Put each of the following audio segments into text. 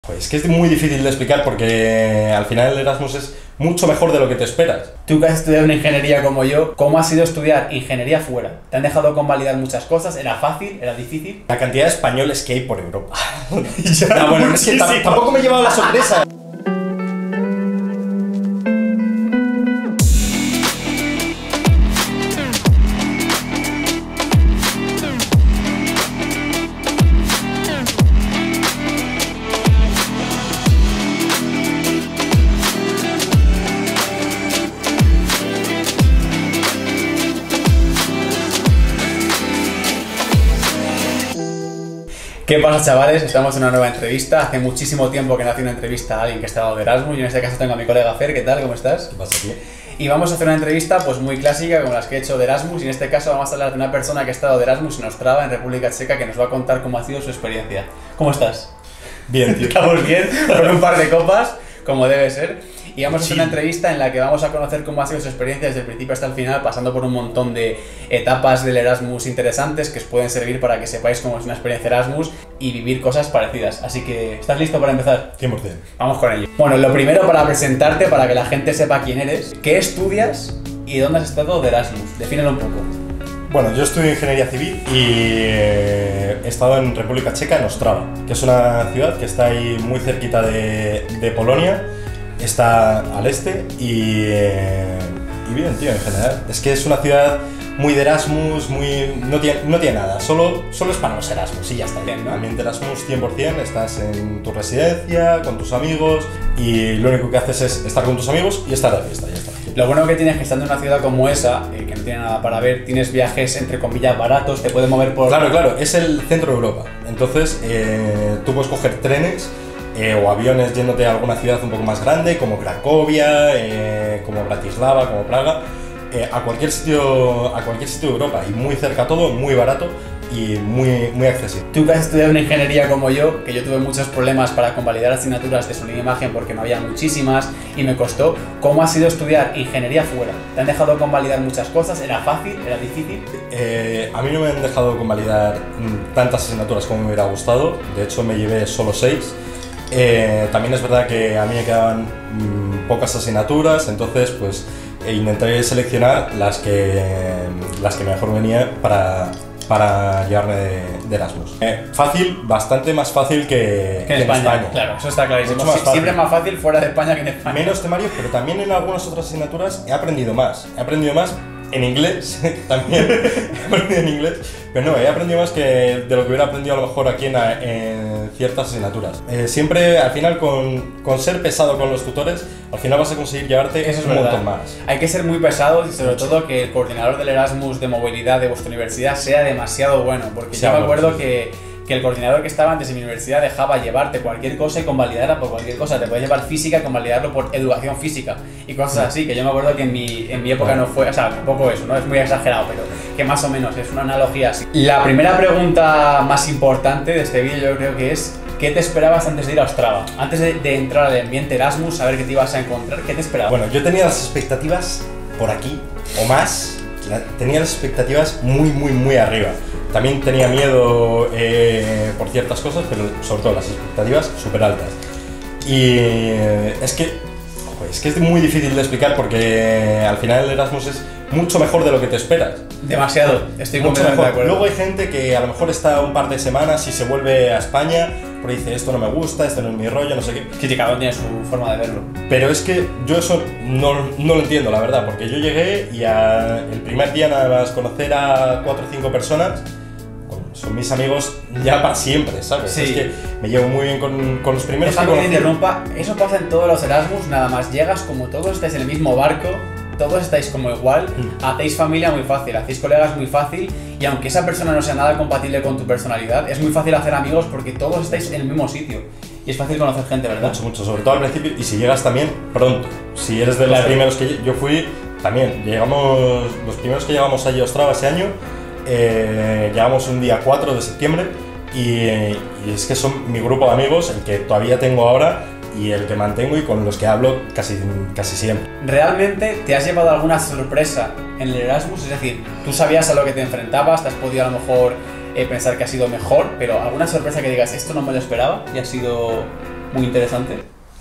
Pues es que es muy difícil de explicar porque al final el Erasmus es mucho mejor de lo que te esperas. Tú que has estudiado una ingeniería como yo, ¿cómo ha sido estudiar ingeniería fuera? ¿Te han dejado convalidar muchas cosas? ¿Era fácil? ¿Era difícil? La cantidad de españoles que hay por Europa. No, bueno, es que tampoco me he llevado la sorpresa. ¿Qué pasa, chavales? Estamos en una nueva entrevista. Hace muchísimo tiempo que no hacía una entrevista a alguien que ha estado de Erasmus y en este caso tengo a mi colega Fer. ¿Qué tal? ¿Cómo estás? ¿Qué pasa, tío? Y vamos a hacer una entrevista pues muy clásica como las que he hecho de Erasmus y en este caso vamos a hablar de una persona que ha estado de Erasmus en Ostrava, en República Checa, que nos va a contar cómo ha sido su experiencia. ¿Cómo estás? Bien, tío. Estamos bien, con un par de copas, como debe ser. Y vamos a hacer una entrevista en la que vamos a conocer cómo ha sido su experiencia desde el principio hasta el final, pasando por un montón de etapas del Erasmus interesantes que os pueden servir para que sepáis cómo es una experiencia Erasmus y vivir cosas parecidas. Así que, ¿estás listo para empezar? 100%. Vamos con ello. Bueno, lo primero para presentarte, para que la gente sepa quién eres, ¿qué estudias y dónde has estado de Erasmus? Defínelo un poco. Bueno, yo estudio Ingeniería Civil y he estado en República Checa, en Ostrava, que es una ciudad que está ahí muy cerquita de Polonia. Está al este y bien, tío, en general. Es que es una ciudad muy de Erasmus, no tiene nada, solo es para los Erasmus y ya está bien, ¿no? Ambiente Erasmus 100%, estás en tu residencia, con tus amigos y lo único que haces es estar con tus amigos y estar de fiesta, ya está. Lo bueno que tienes es que estando en una ciudad como esa, que no tiene nada para ver, tienes viajes entre comillas baratos, te puedes mover por... Claro, es el centro de Europa, entonces tú puedes coger trenes o aviones yéndote a alguna ciudad un poco más grande, como Cracovia, como Bratislava, como Praga, a cualquier sitio de Europa, y muy cerca todo, muy barato y muy accesible. Tú que has estudiado una ingeniería como yo, que yo tuve muchos problemas para convalidar asignaturas de sonido e imagen porque no había muchísimas y me costó, ¿cómo ha sido estudiar ingeniería fuera? ¿Te han dejado convalidar muchas cosas? ¿Era fácil? ¿Era difícil? A mí no me han dejado convalidar tantas asignaturas como me hubiera gustado, de hecho me llevé solo 6. También es verdad que a mí me quedaban pocas asignaturas, entonces pues intenté seleccionar las que mejor venía para llevarme de Erasmus. Fácil, bastante más fácil que en España. Claro, eso está clarísimo. Siempre es más fácil fuera de España que en España. Menos temario, pero también en algunas otras asignaturas he aprendido más. He aprendido más en inglés, también he aprendido en inglés, pero no, he aprendido más que de lo que hubiera aprendido a lo mejor aquí en ciertas asignaturas. Siempre, al final, con ser pesado con los tutores, al final vas a conseguir llevarte un montón más. Hay que ser muy pesados y sobre todo que el coordinador del Erasmus de movilidad de vuestra universidad sea demasiado bueno, porque yo me acuerdo que el coordinador que estaba antes en mi universidad dejaba llevarte cualquier cosa y convalidarla por cualquier cosa. Te podías llevar física y convalidarlo por educación física y cosas así, que yo me acuerdo que en mi época no fue, o sea, un poco eso, ¿no? Es muy exagerado, pero que más o menos es una analogía así. La primera pregunta más importante de este vídeo yo creo que es ¿qué te esperabas antes de ir a Ostrava? Antes de entrar al ambiente Erasmus, saber qué te ibas a encontrar, ¿qué te esperabas? Bueno, yo tenía las expectativas por aquí, o más, tenía las expectativas muy arriba. También tenía miedo por ciertas cosas, pero sobre todo las expectativas súper altas. Y es que es muy difícil de explicar porque al final el Erasmus es mucho mejor de lo que te esperas. Demasiado, estoy mucho completamente mejor. de acuerdo. Luego hay gente que a lo mejor está un par de semanas y se vuelve a España, pero dice esto no me gusta, esto no es mi rollo, no sé qué. Sí, cada uno tiene su forma de verlo. Pero es que yo eso no lo entiendo, la verdad, porque yo llegué y el primer día nada más conocer a 4 o 5 personas, son mis amigos ya para siempre, ¿sabes? Sí. Es que me llevo muy bien con los primeros que conocí. Interrumpa, eso pasa en todos los Erasmus, nada más llegas como todos estáis en el mismo barco, todos estáis como igual, hacéis familia muy fácil, hacéis colegas muy fácil y aunque esa persona no sea nada compatible con tu personalidad, es muy fácil hacer amigos porque todos estáis en el mismo sitio y es fácil conocer gente, ¿verdad? Mucho, sobre todo al principio y si llegas también pronto. Si eres de los primeros que yo fui, también los primeros que llegamos allí a Ostrava ese año, llegamos un día 4 de septiembre y es que son mi grupo de amigos, el que todavía tengo ahora y el que mantengo y con los que hablo casi siempre. ¿Realmente te has llevado alguna sorpresa en el Erasmus? Es decir, tú sabías a lo que te enfrentabas, te has podido a lo mejor pensar que ha sido mejor, pero alguna sorpresa que digas, esto no me lo esperaba y ha sido muy interesante.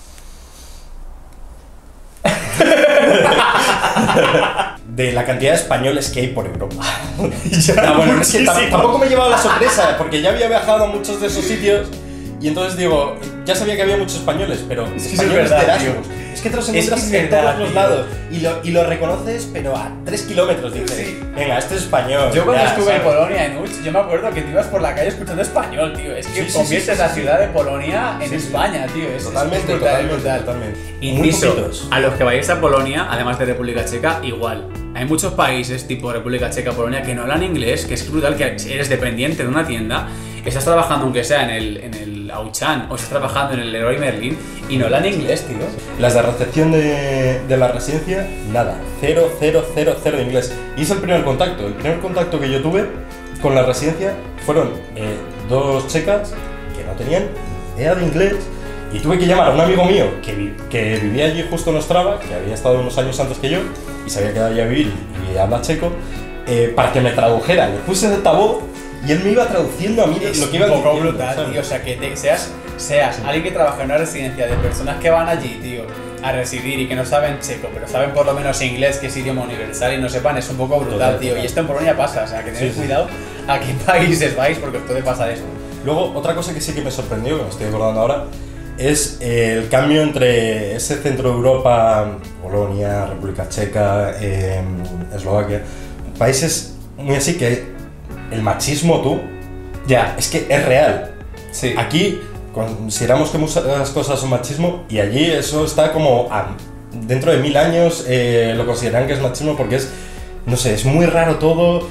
De la cantidad de españoles que hay por Europa. Ya, bueno, es que tampoco me he llevado la sorpresa, porque ya había viajado a muchos de esos sitios y entonces digo, ya sabía que había muchos españoles, pero es que españoles es verdad, de Erasmus. Es que te los encuentras en todos los lados y lo reconoces, pero a 3 kilómetros dices, sí. Venga, este es español. Yo cuando ya, estuve ¿sabes? en Polonia, en Uch, yo me acuerdo que te ibas por la calle escuchando español, tío. Es que conviertes la ciudad de Polonia en España, tío. Totalmente, totalmente. Inciso, a los que vayáis a Polonia, además de República Checa, igual. Hay muchos países, tipo República Checa, Polonia, que no hablan inglés, que es brutal, que eres dependiente de una tienda, estás trabajando aunque sea en el Auchan o estás trabajando en el Leroy Merlin y no hablan inglés, tío. Las de recepción de la residencia, nada. 0 inglés. Y es el primer contacto. El primer contacto que yo tuve con la residencia fueron 2 checas que no tenían ni idea de inglés. Y tuve que llamar a un amigo mío que vivía allí justo en Ostrava, que había estado unos años antes que yo y se había quedado allí a vivir y habla checo, para que me tradujera. Le puse de altavoz y él me iba traduciendo a mí lo que iba diciendo. Es un poco brutal, tío. O sea, que seas alguien que trabaja en una residencia de personas que van allí, tío, a residir y que no saben checo, pero saben por lo menos inglés, que es idioma universal, y no sepan, es un poco brutal, tío. Y esto en Polonia pasa, o sea, que tened cuidado a qué países vais porque os puede pasar eso. Luego, otra cosa que sí que me sorprendió, que me estoy acordando ahora, es el cambio entre ese centro de Europa, Polonia, República Checa, Eslovaquia, países muy así que el machismo, tú, ya, es que es real. Sí. Aquí consideramos que muchas cosas son machismo y allí eso está como dentro de 1000 años lo consideran que es machismo porque es, no sé, es muy raro todo,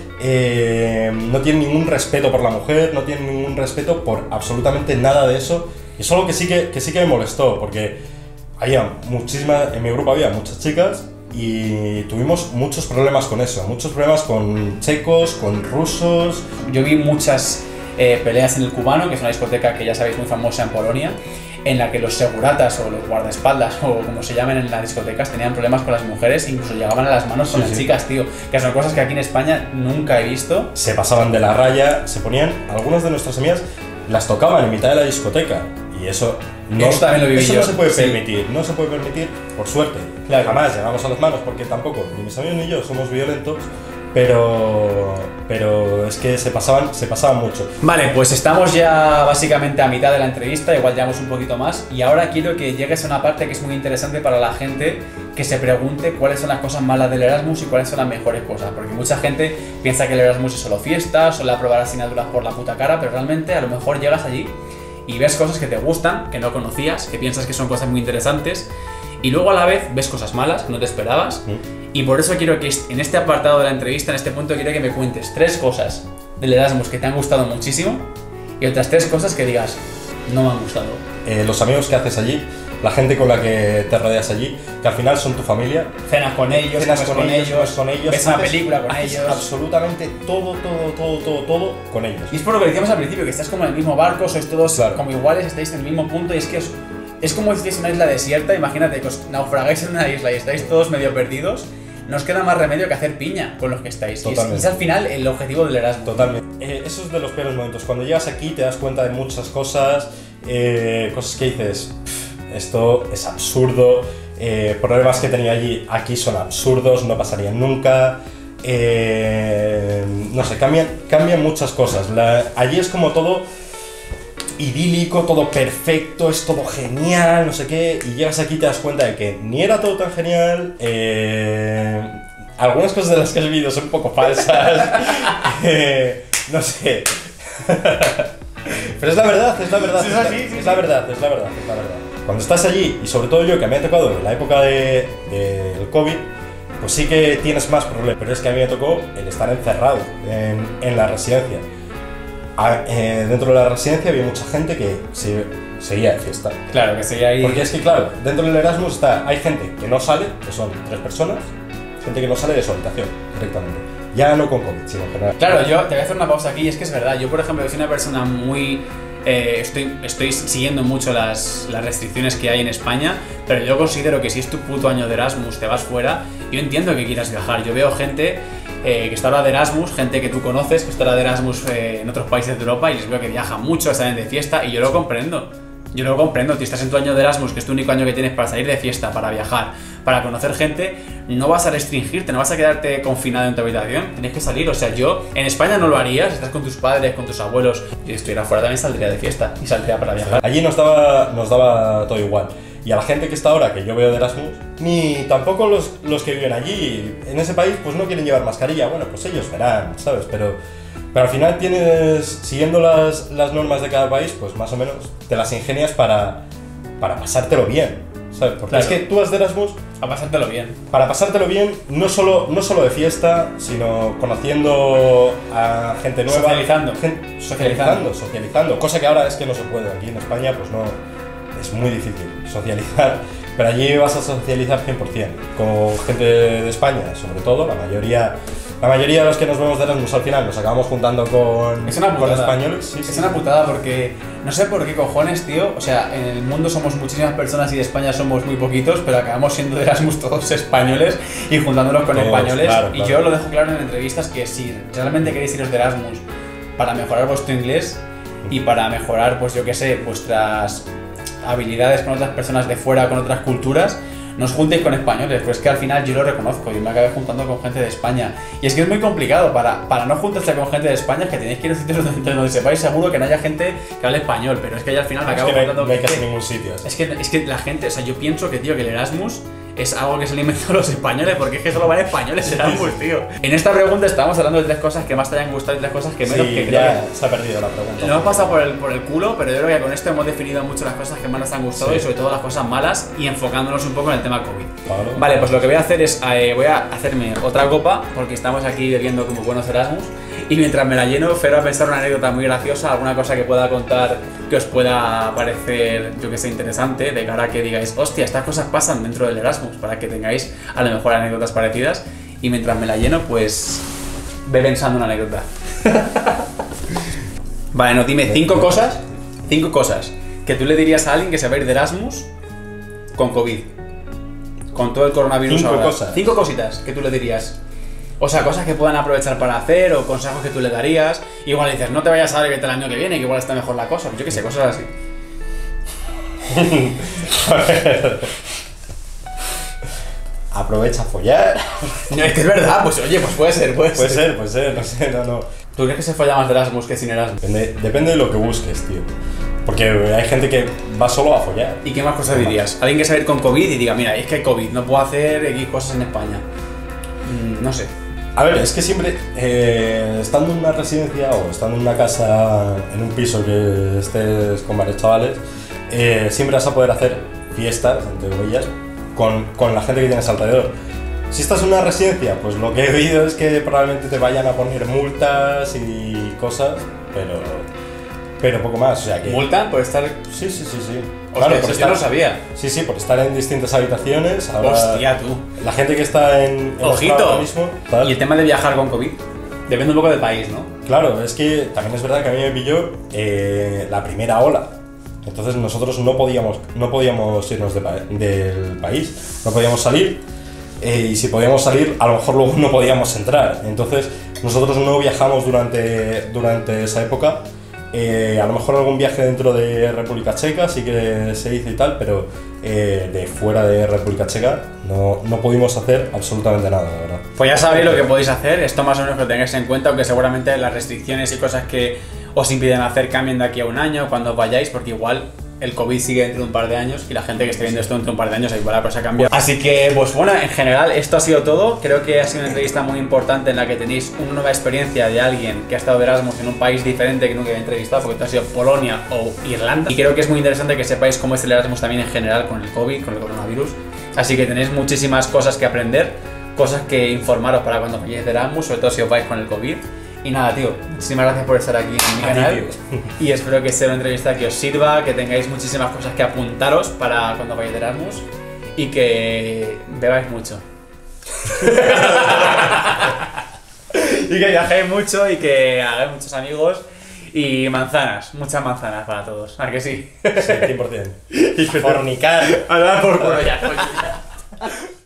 no tienen ningún respeto por la mujer, no tienen ningún respeto por absolutamente nada de eso. Y es algo que sí que me molestó, porque había en mi grupo había muchas chicas y tuvimos muchos problemas con eso, muchos problemas con checos, con rusos. Yo vi muchas peleas en el Cubano, que es una discoteca que ya sabéis muy famosa en Polonia, en la que los seguratas o los guardaespaldas o como se llamen en las discotecas tenían problemas con las mujeres, incluso llegaban a las manos con las chicas, tío, que son cosas que aquí en España nunca he visto. Se pasaban de la raya, se ponían, algunas de nuestras amigas las tocaban en mitad de la discoteca y eso también lo viví yo. No se puede permitir, no se puede permitir, por suerte. Claro. Jamás llegamos a las manos porque tampoco ni mis amigos ni yo somos violentos, pero es que se pasaban mucho. Vale, pues estamos ya básicamente a mitad de la entrevista, igual llevamos un poquito más, y ahora quiero que llegues a una parte que es muy interesante para la gente que se pregunte cuáles son las cosas malas del Erasmus y cuáles son las mejores cosas, porque mucha gente piensa que el Erasmus es solo fiesta, solo aprobar asignaturas por la puta cara, pero realmente a lo mejor llegas allí y ves cosas que te gustan, que no conocías, que piensas que son cosas muy interesantes, y luego a la vez ves cosas malas que no te esperabas. Y por eso quiero que en este apartado de la entrevista, en este punto, quiero que me cuentes 3 cosas del Erasmus que te han gustado muchísimo y otras 3 cosas que digas, no me han gustado. Los amigos que haces allí, la gente con la que te rodeas allí, que al final son tu familia. Cenas con ellos, con ellos, ves una película con ellos. Absolutamente todo con ellos. Y es por lo que decíamos al principio, que estás como en el mismo barco, sois todos como iguales, estáis en el mismo punto y es que es como si estáis en una isla desierta. Imagínate que os naufragáis en una isla y estáis todos medio perdidos. No os queda más remedio que hacer piña con los que estáis. Y es al final el objetivo del Erasmus. Totalmente. Eso es de los peores momentos. Cuando llegas aquí te das cuenta de muchas cosas, cosas que dices, esto es absurdo, problemas que tenía allí, aquí son absurdos, no pasarían nunca. No sé, cambian muchas cosas. Allí es como todo idílico, todo perfecto, es todo genial, no sé qué, y llegas aquí y te das cuenta de que ni era todo tan genial, algunas cosas de las que has vivido son un poco falsas, no sé, pero es la verdad, es la verdad. Cuando estás allí, y sobre todo yo, que me ha tocado en la época del COVID, pues sí que tienes más problemas, pero es que a mí me tocó el estar encerrado en la residencia. Dentro de la residencia había mucha gente que seguía de fiesta. Claro, que seguía ahí. Porque es que, claro, dentro del Erasmus hay gente que no sale, que son 3 personas, gente que no sale de su habitación directamente. Ya no con COVID, sino en general. Claro, yo te voy a hacer una pausa aquí, y es que es verdad. Yo, por ejemplo, soy una persona muy... estoy siguiendo mucho las restricciones que hay en España, pero yo considero que si es tu puto año de Erasmus, te vas fuera, yo entiendo que quieras viajar. Yo veo gente que está ahora de Erasmus, gente que tú conoces, que está ahora de Erasmus en otros países de Europa, y les veo que viajan mucho, salen de fiesta, y yo lo comprendo. Yo lo comprendo, si estás en tu año de Erasmus, que es tu único año que tienes para salir de fiesta, para viajar, para conocer gente, no vas a restringirte, no vas a quedarte confinado en tu habitación, tienes que salir. O sea, yo en España no lo haría, si estás con tus padres, con tus abuelos, y estuviera fuera también saldría de fiesta y saldría para viajar. Allí nos daba todo igual. Y a la gente que está ahora, que yo veo de Erasmus, ni tampoco los que viven allí, en ese país, pues no quieren llevar mascarilla. Bueno, pues ellos verán, ¿sabes? Pero al final tienes, siguiendo las normas de cada país, pues más o menos te las ingenias para pasártelo bien, ¿sabes? Porque claro, es que tú vas de Erasmus a pasártelo bien. Para pasártelo bien, no solo de fiesta, sino conociendo a gente nueva. Socializando. Cosa que ahora es que no se puede. Aquí en España, pues no, es muy difícil socializar. Pero allí vas a socializar 100%. Con gente de España, sobre todo, la mayoría de los que nos vemos de Erasmus al final nos acabamos juntando con españoles. Sí, es una putada porque no sé por qué cojones, tío. O sea, en el mundo somos muchísimas personas y de España somos muy poquitos, pero acabamos siendo de Erasmus todos españoles y juntándonos con españoles. Claro. Y yo lo dejo claro en entrevistas que si realmente queréis iros de Erasmus para mejorar vuestro inglés y para mejorar, pues yo qué sé, vuestras habilidades con otras personas de fuera, con otras culturas, no os juntéis con españoles, pues es que al final yo lo reconozco, yo me acabé juntando con gente de España. Y es que es muy complicado, para no juntarse con gente de España, es que tenéis que ir a sitios donde sepáis seguro que no haya gente que hable español, pero es que ya al final me acabo juntando no hay casi ningún sitio. Es que la gente, o sea, yo pienso que, tío, que el Erasmus es algo que se le inventó a los españoles, porque es que solo van españoles Erasmus, tío. En esta pregunta estábamos hablando de 3 cosas que más te hayan gustado y 3 cosas que menos, que creo ya que se ha perdido la pregunta. Lo hemos pasado por el culo, pero yo creo que con esto hemos definido mucho las cosas que más nos han gustado y sobre todo las cosas malas y enfocándonos un poco en el tema COVID. Claro. Vale, pues lo que voy a hacer es, voy a hacerme otra copa, porque estamos aquí bebiendo como buenos Erasmus, y mientras me la lleno, Fer va a pensar una anécdota muy graciosa, alguna cosa que pueda contar que os pueda parecer, yo que sé, interesante, de cara a que digáis, hostia, estas cosas pasan dentro del Erasmus, para que tengáis a lo mejor anécdotas parecidas, y mientras me la lleno, pues ve pensando una anécdota. Vale, no, dime 5 cosas que tú le dirías a alguien que se va a ir de Erasmus con COVID, con todo el coronavirus. 5 cosas. 5 cositas que tú le dirías. O sea, cosas que puedan aprovechar para hacer o consejos que tú le darías. Igual dices, no te vayas a ver vete el año que viene, que igual está mejor la cosa. Yo qué sé, cosas así. Aprovecha a follar. No, es que es verdad, pues oye, pues puede ser, Puede ser, no sé, no. ¿Tú crees que se folla más de Erasmus que sin Erasmus? Depende de lo que busques, tío. Porque hay gente que va solo a follar. ¿Y qué más cosas dirías? Alguien que se va a ir con COVID y diga, mira, es que hay COVID, no puedo hacer X cosas en España. No sé. A ver, es que siempre, estando en una residencia o estando en una casa, en un piso que estés con varios chavales, siempre vas a poder hacer fiestas, entre comillas, con la gente que tienes alrededor. Si estás en una residencia, pues lo que he oído es que probablemente te vayan a poner multas y cosas, pero poco más, o sea que... ¿Multan por estar...? Sí. Claro, por estar... yo no sabía. Sí, por estar en distintas habitaciones. Ahora, hostia, tú. La gente que está en ojito. Mismo, y el tema de viajar con COVID, depende un poco del país, ¿no? Claro, es que también es verdad que a mí me pilló la primera ola. Entonces nosotros no podíamos irnos del país, no podíamos salir. Y si podíamos salir, a lo mejor luego no podíamos entrar. Entonces nosotros no viajamos durante esa época. A lo mejor algún viaje dentro de República Checa sí que se hizo y tal, pero de fuera de República Checa no pudimos hacer absolutamente nada, la verdad. Pues ya sabéis lo que podéis hacer, esto más o menos lo tengáis en cuenta, aunque seguramente las restricciones y cosas que os impiden hacer cambien de aquí a un año cuando os vayáis, porque igual el COVID sigue dentro de un par de años y la gente que esté viendo esto dentro de un par de años igual la cosa cambia. Así que, pues bueno, en general esto ha sido todo. Creo que ha sido una entrevista muy importante en la que tenéis una nueva experiencia de alguien que ha estado de Erasmus en un país diferente que nunca había entrevistado, porque esto ha sido Polonia o Irlanda. Y creo que es muy interesante que sepáis cómo es el Erasmus también en general con el COVID, con el coronavirus. Así que tenéis muchísimas cosas que aprender, cosas que informaros para cuando vayáis de Erasmus, sobre todo si os vais con el COVID. Y nada, tío, muchísimas gracias por estar aquí en mi canal y espero que sea una entrevista que os sirva, que tengáis muchísimas cosas que apuntaros para cuando vayáis de Erasmus y que bebáis mucho. Y que viajéis mucho y que hagáis muchos amigos y manzanas, muchas manzanas para todos. ¿A que sí? Sí, 100%. Y fornicar. A dar por culo ya, coño.